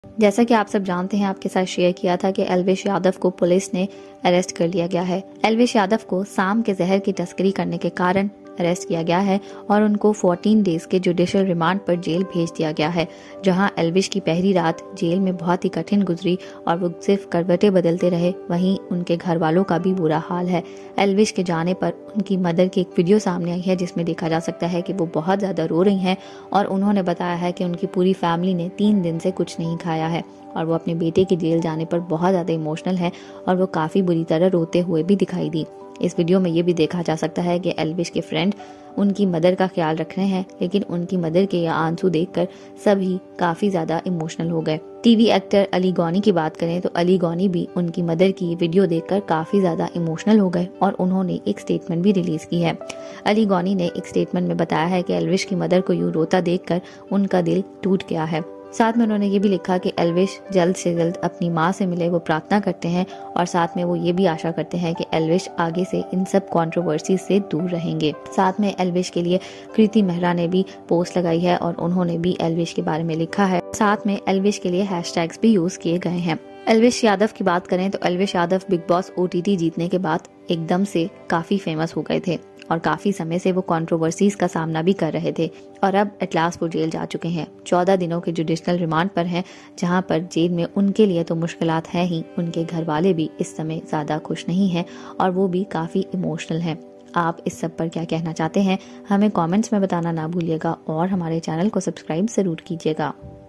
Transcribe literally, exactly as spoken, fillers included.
जैसा कि आप सब जानते हैं, आपके साथ शेयर किया था कि एल्विश यादव को पुलिस ने अरेस्ट कर लिया गया है। एल्विश यादव को शाम के जहर की तस्करी करने के कारण अरेस्ट किया गया है और उनको चौदह डेज के जुडिशियल रिमांड पर जेल भेज दिया गया है, जहां एल्विश की पहली रात जेल में बहुत ही कठिन गुजरी और वो सिर्फ करवटें बदलते रहे। वहीं उनके घर वालों का भी बुरा हाल है। एल्विश के जाने पर उनकी मदर की एक वीडियो सामने आई है, जिसमें देखा जा सकता है कि वो बहुत ज्यादा रो रही हैं और उन्होंने बताया है कि उनकी पूरी फैमिली ने तीन दिन से कुछ नहीं खाया है और वो अपने बेटे के जेल जाने पर बहुत ज्यादा इमोशनल है और वो काफी बुरी तरह रोते हुए भी दिखाई दी। इस वीडियो में ये भी देखा जा सकता है कि एल्विश के फ्रेंड उनकी मदर का ख्याल रख रहे हैं, लेकिन उनकी मदर के यह आंसू देखकर सभी काफी ज्यादा इमोशनल हो गए। टीवी एक्टर अली गौनी की बात करें तो अली गौनी भी उनकी मदर की वीडियो देखकर काफी ज्यादा इमोशनल हो गए और उन्होंने एक स्टेटमेंट भी रिलीज की है। अली गौनी ने एक स्टेटमेंट में बताया है कि एल्विश की मदर को यूं रोता देखकर उनका दिल टूट गया है। साथ में उन्होंने ये भी लिखा कि एल्विश जल्द से जल्द अपनी माँ से मिले, वो प्रार्थना करते हैं और साथ में वो ये भी आशा करते हैं कि एल्विश आगे से इन सब कंट्रोवर्सी से दूर रहेंगे। साथ में एल्विश के लिए कृति मेहरा ने भी पोस्ट लगाई है और उन्होंने भी एल्विश के बारे में लिखा है। साथ में एल्विश के लिए हैशटैग्स भी यूज किए गए हैं। एल्विश यादव की बात करें तो एल्विश यादव बिग बॉस ओटीटी जीतने के बाद एकदम से काफी फेमस हो गए थे और काफी समय से वो कंट्रोवर्सीज का सामना भी कर रहे थे और अब एट लास्ट वो जेल जा चुके हैं। चौदह दिनों के जुडिशनल रिमांड पर हैं, जहां पर जेल में उनके लिए तो मुश्किलात है ही, उनके घर वाले भी इस समय ज्यादा खुश नहीं हैं और वो भी काफी इमोशनल हैं। आप इस सब पर क्या कहना चाहते हैं, हमें कमेंट्स में बताना ना भूलिएगा और हमारे चैनल को सब्सक्राइब जरूर कीजिएगा।